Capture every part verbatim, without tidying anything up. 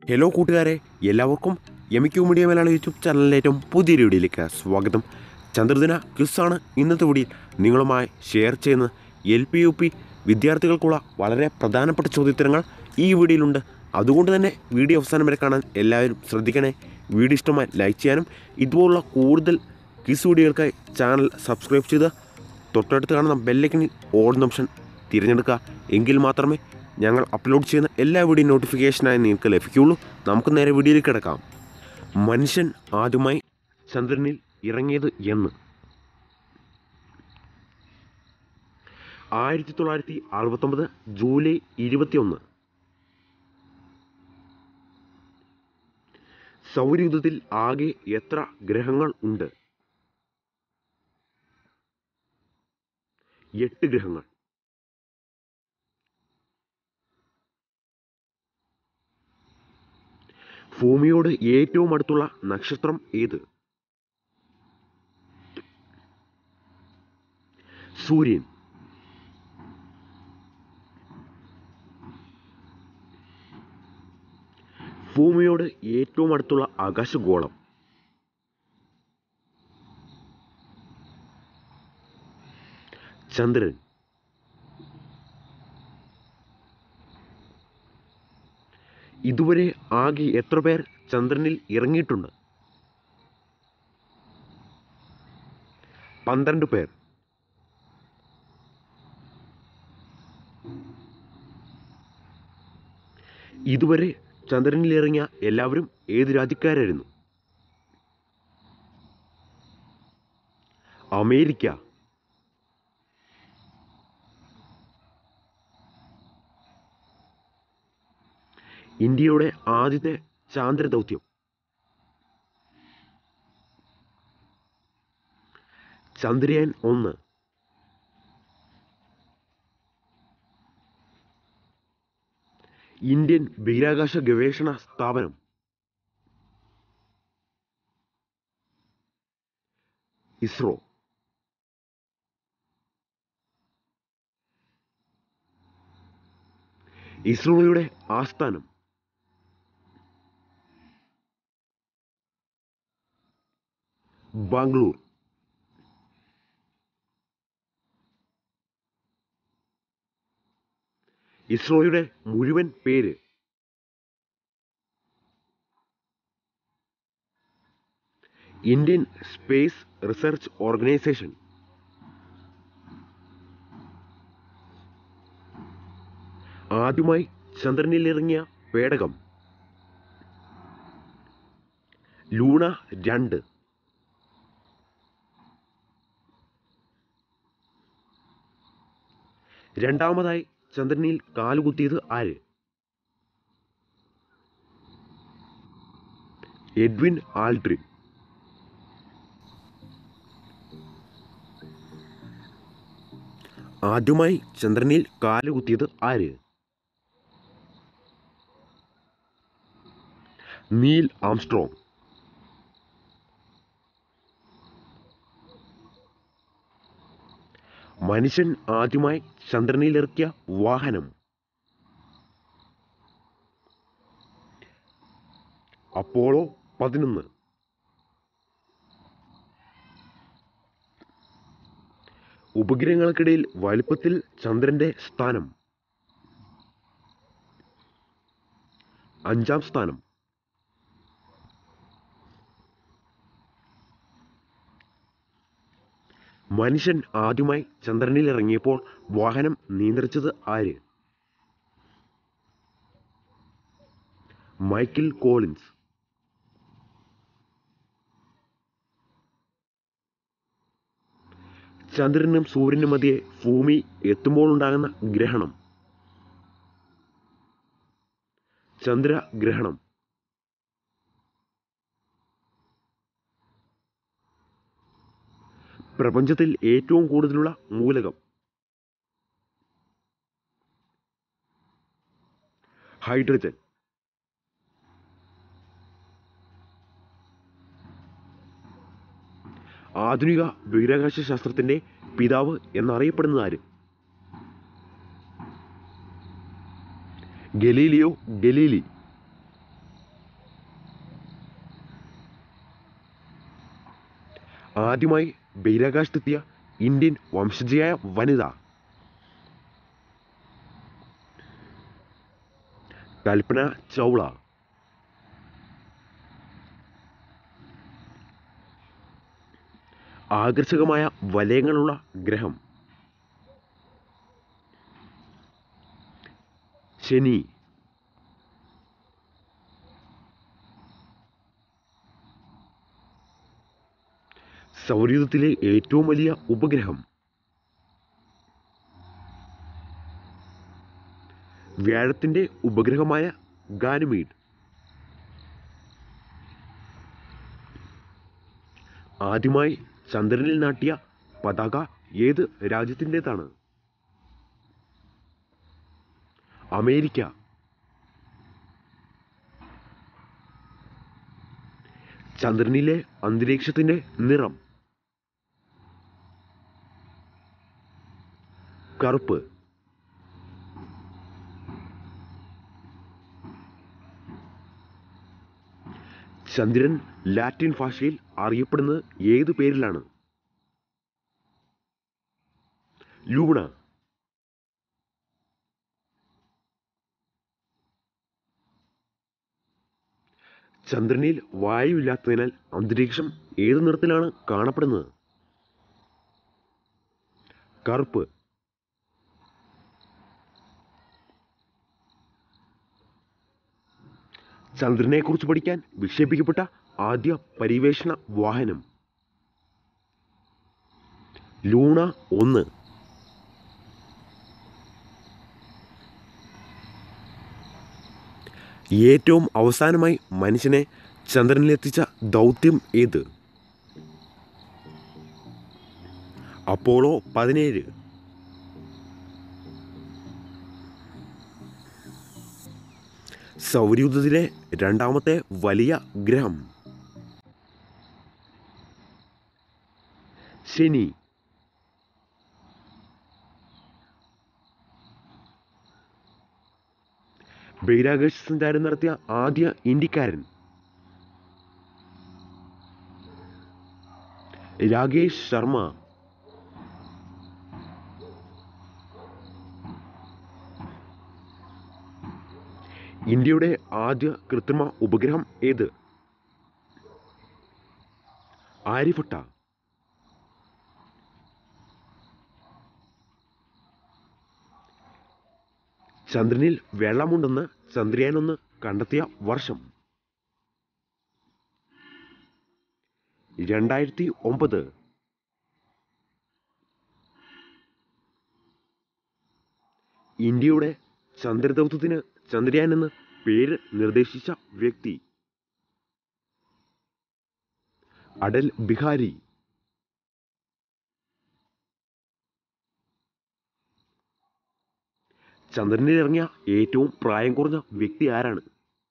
Hello കൂട്ടുകാരെ, എല്ലാവർക്കും എമിക്യു media Malayalam YouTube ചാനലിലെ ഏറ്റവും പുതിയൊരു വീഡിയോയിലേക്ക് സ്വാഗതം. ചന്ദ്രദിന ക്വിസാണ് ഇന്നത്തെ വീഡിയോയിൽ നിങ്ങളുമായി ഷെയർ ചെയ്യുന്ന എൽ പി യു പി വിദ്യാർത്ഥികൾക്കുള്ള വളരെ പ്രധാനപ്പെട്ട ചോദ്യോത്തരങ്ങൾ ഈ വീഡിയോയിലുണ്ട്. അതുകൊണ്ട് തന്നെ വീഡിയോ അവസാനം വരെ കാണാൻ എല്ലാവരും ശ്രദ്ധിക്കണേ. വീഡിയോ ഇഷ്ടമായി ലൈക്ക് ചെയ്യാനും ഇതുപോലുള്ള കൂടുതൽ ക്വിസ് വീഡിയോകൾക്കായി ചാനൽ സബ്സ്ക്രൈബ് ചെയ്ത് തൊട്ടടുത്ത് കാണുന്ന ബെല്ലൈക്കനിൽ ഓൾ ഓപ്ഷൻ തിരഞ്ഞെടുക്കുക. എങ്കിൽ മാത്രമേ ഞങ്ങൾ അപ്ലോഡ് ചെയ്യുന്ന എല്ലാ വീഡിയോ നോട്ടിഫിക്കേഷനായി നിങ്ങൾക്ക് ലഭിക്കുകയുള്ളൂ. നമുക്ക് നേരെ വീഡിയോയിലേക്ക് കിടക്കാം. മനുഷ്യൻ ആദ്യമായി ചന്ദ്രനിൽ ഇറങ്ങിയത് എന്ന്? ആയിരത്തി തൊള്ളായിരത്തി അറുപത്തൊമ്പത് ജൂലൈ ഇരുപത്തിയൊന്ന്. സൗരയൂഥത്തിൽ ആകെ എത്ര ഗ്രഹങ്ങൾ ഉണ്ട്? എട്ട് ഗ്രഹങ്ങൾ. ഭൂമിയോട് ഏറ്റവും അടുത്തുള്ള നക്ഷത്രം ഏത്? സൂര്യൻ. ഭൂമിയോട് ഏറ്റവും അടുത്തുള്ള ആകാശഗോളം? ചന്ദ്രൻ. ഇതുവരെ ആകെ എത്ര പേർ ചന്ദ്രനിൽ ഇറങ്ങിയിട്ടുണ്ട്? പന്ത്രണ്ട് പേർ. ഇതുവരെ ചന്ദ്രനിൽ ഇറങ്ങിയ എല്ലാവരും ഏത് രാജ്യക്കാരായിരുന്നു? അമേരിക്ക. ഇന്ത്യയുടെ ആദ്യത്തെ ചാന്ദ്രദൗത്യം? ചന്ദ്രയാൻ ഒന്ന്. ഇന്ത്യൻ ബഹിരാകാശ ഗവേഷണ സ്ഥാപനം? ഇസ്രോ. ഇസ്രോയുടെ ആസ്ഥാനം? ബാംഗ്ലൂർ. ഇസ്രോയുടെ മുഴുവൻ പേര്? Indian space research organisation. ആദ്യമായി ചന്ദ്രനിൽ ഇറങ്ങിയ പേടകം? ലൂണ രണ്ട്. രണ്ടാമതായി ചന്ദ്രനിൽ കാലുകുത്തിയത് ആര്? Edwin Aldrin. ആദ്യമായി ചന്ദ്രനിൽ കാലുകുത്തിയത് ആര്? Neil Armstrong. മനുഷ്യൻ ആദ്യമായി ചന്ദ്രനിൽ ഇറക്കിയ വാഹനം? അപ്പോളോ പതിനൊന്ന്. ഉപഗ്രഹങ്ങൾക്കിടയിൽ വലുപ്പത്തിൽ ചന്ദ്രന്റെ സ്ഥാനം? അഞ്ചാം സ്ഥാനം. മനുഷ്യൻ ആദ്യമായി ചന്ദ്രനിൽ ഇറങ്ങിയപ്പോൾ വാഹനം നിയന്ത്രിച്ചത് ആര്? Michael Collins. ചന്ദ്രനും സൂര്യനും മധ്യേ ഭൂമി എത്തുമ്പോൾ ഉണ്ടാകുന്ന ഗ്രഹണം? ചന്ദ്രഗ്രഹണം. പ്രപഞ്ചത്തിൽ ഏറ്റവും കൂടുതലുള്ള മൂലകം? ഹൈഡ്രജൻ. ആധുനിക ബഹിരാകാശ ശാസ്ത്രത്തിന്റെ പിതാവ് എന്നറിയപ്പെടുന്നത് ആര്? Galileo Galilei. ആദ്യമായി ബഹിരാകാശത്തെത്തിയ ഇന്ത്യൻ വംശജയായ വനിത? കൽപ്പന ചൗള. ആകർഷകമായ വലയങ്ങളുള്ള ഗ്രഹം? ശനി. സൗരയൂഥത്തിലെ ഏറ്റവും വലിയ ഉപഗ്രഹം? വ്യാഴത്തിന്റെ ഉപഗ്രഹമായ ഗാനിമീഡ്. ആദ്യമായി ചന്ദ്രനിൽ നാട്ടിയ പതാക ഏത് രാജ്യത്തിൻ്റെതാണ്? അമേരിക്ക. ചന്ദ്രനിലെ അന്തരീക്ഷത്തിന്റെ നിറം? കറുപ്പ്. ചന്ദ്രൻ ലാറ്റിൻ ഭാഷയിൽ അറിയപ്പെടുന്നത് ഏതു പേരിലാണ്? ലൂണ. ചന്ദ്രനിൽ വായുവില്ലാത്തതിനാൽ അന്തരീക്ഷം ഏതു നിറത്തിലാണ് കാണപ്പെടുന്നത്? കറുപ്പ്. ചന്ദ്രനെക്കുറിച്ച് പഠിക്കാൻ വിക്ഷേപിക്കപ്പെട്ട ആദ്യ പര്യവേഷണ വാഹനം? ലൂണ ഒന്ന്. ഏറ്റവും അവസാനമായി മനുഷ്യനെ ചന്ദ്രനിലെത്തിച്ച ദൗത്യം ഏത്? അപ്പോളോ പതിനേഴ്. സൗരയൂഥത്തിലെ രണ്ടാമത്തെ വലിയ ഗ്രഹം? ശനി. ബഹിരാകാശ സഞ്ചാരം നടത്തിയ ആദ്യ ഇന്ത്യക്കാരൻ? രാകേഷ് ശർമ്മ. ഇന്ത്യയുടെ ആദ്യ കൃത്രിമ ഉപഗ്രഹം ഏത്? ആര്യഭട്ട. ചന്ദ്രനിൽ വെള്ളമുണ്ടെന്ന് ചന്ദ്രയാൻ ഒന്ന് കണ്ടെത്തിയ വർഷം? രണ്ടായിരത്തി ഒമ്പത്. ഇന്ത്യയുടെ ചന്ദ്രദൗത്യത്തിന് ചന്ദ്രയാൻ എന്ന് പേര് നിർദ്ദേശിച്ച വ്യക്തി? അടൽ ബിഹാരി. ചന്ദ്രനിൽ ഇറങ്ങിയ ഏറ്റവും പ്രായം കുറഞ്ഞ വ്യക്തി ആരാണ്?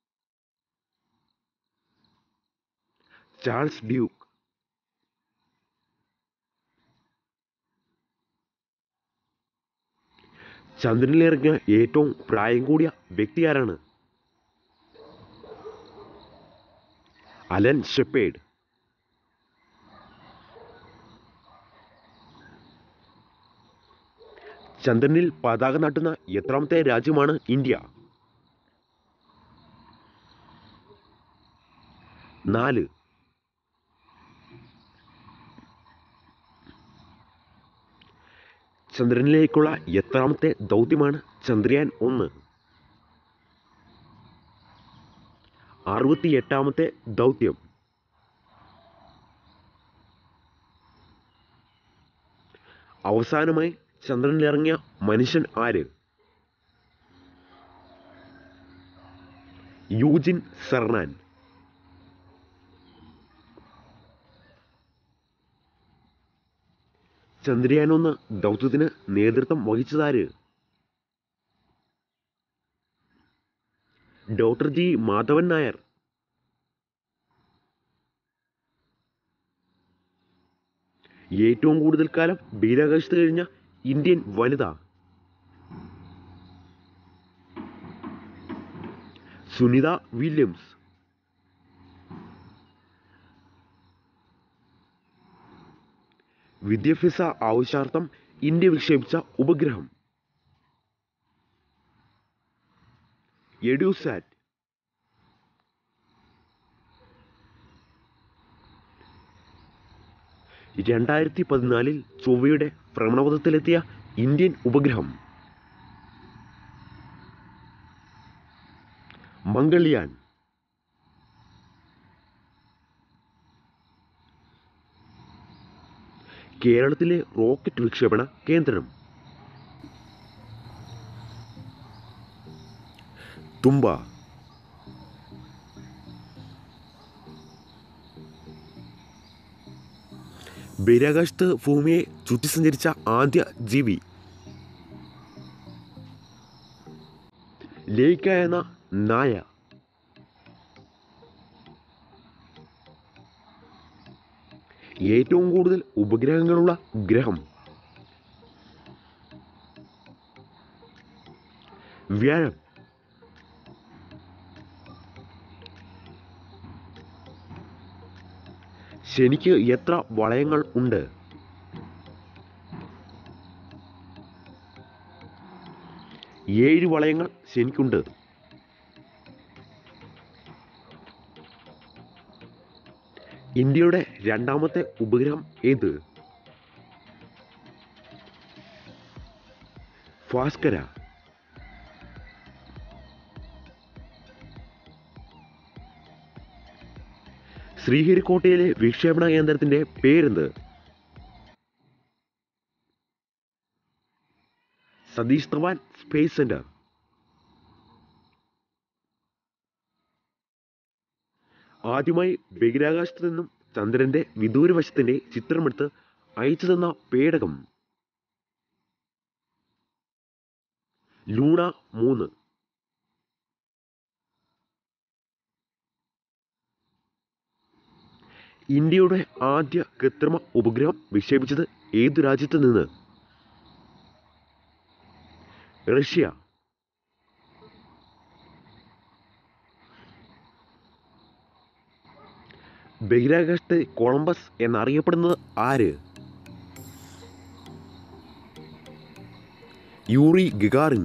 Charles Duke. ചന്ദ്രനിൽ ഇറങ്ങിയ ഏറ്റവും പ്രായം കൂടിയ വ്യക്തി ആരാണ്? Alan Shepard. ചന്ദ്രനിൽ പതാക നാട്ടുന്ന എത്രാമത്തെ രാജ്യമാണ് ഇന്ത്യ? നാല്. ചന്ദ്രനിലേക്കുള്ള എത്രാമത്തെ ദൗത്യമാണ് ചന്ദ്രയാൻ ഒന്ന്? അറുപത്തി എട്ടാമത്തെ ദൗത്യം. അവസാനമായി ചന്ദ്രനിലിറങ്ങിയ മനുഷ്യൻ ആര്? യൂജിൻ സെർനാൻ. ചന്ദ്രയാൻ ഒന്ന് ദൗത്യത്തിന് നേതൃത്വം വഹിച്ചതാര്? Doctor G Madhavan Nair. ഏറ്റവും കൂടുതൽ കാലം ബഹിരാകാശത്ത് കഴിഞ്ഞ ഇന്ത്യൻ വനിത? സുനിത വില്യംസ്. വിദ്യാഭ്യാസ ആവശ്യാർത്ഥം ഇന്ത്യ വിക്ഷേപിച്ച ഉപഗ്രഹം? എഡ്യൂസാറ്റ്. രണ്ടായിരത്തി പതിനാലിൽ ചൊവ്വയുടെ ഭ്രമണപഥത്തിലെത്തിയ ഇന്ത്യൻ ഉപഗ്രഹം? മംഗൾയാൻ. കേരളത്തിലെ റോക്കറ്റ് വിക്ഷേപണ കേന്ദ്രം? തുമ്പ. ബഹിരാകാശത്ത് ഭൂമിയെ ചുറ്റി സഞ്ചരിച്ച ആദ്യ ജീവി? ലേക്ക എന്ന നായ. ഏറ്റവും കൂടുതൽ ഉപഗ്രഹങ്ങളുള്ള ഗ്രഹം? വ്യാഴം. ശനിക്ക് എത്ര വളയങ്ങൾ ഉണ്ട്? ഏഴ് വളയങ്ങൾ ശനിക്കുണ്ട്. ഇന്ത്യയുടെ രണ്ടാമത്തെ ഉപഗ്രഹം ഏത്? ഭാസ്കര. ശ്രീഹരിക്കോട്ടയിലെ വിക്ഷേപണ കേന്ദ്രത്തിന്റെ പേരെന്ത്? Satish Dhawan space centre. ആദ്യമായി ബഹിരാകാശത്ത് നിന്നും ചന്ദ്രന്റെ വിദൂരവശത്തിന്റെ ചിത്രമെടുത്ത് അയച്ചു തന്ന പേടകം? ലൂണ മൂന്ന്. ഇന്ത്യയുടെ ആദ്യ കൃത്രിമ ഉപഗ്രഹം വിക്ഷേപിച്ചത് ഏതു രാജ്യത്ത് നിന്ന്? റഷ്യ. ബഹിരാകാശത്തെ കൊളംബസ് എന്നറിയപ്പെടുന്നത് ആര്? Yuri Gagarin.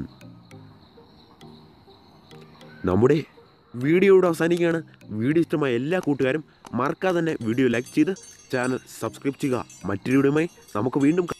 നമ്മുടെ വീഡിയോ ഇവിടെ അവസാനിക്കുകയാണ്. വീഡിയോ ഇഷ്ടമായ എല്ലാ കൂട്ടുകാരും മറക്കാതെ തന്നെ വീഡിയോ ലൈക്ക് ചെയ്ത് ചാനൽ സബ്സ്ക്രൈബ് ചെയ്യുക. മറ്റൊരു വീഡിയോയുമായി നമുക്ക് വീണ്ടും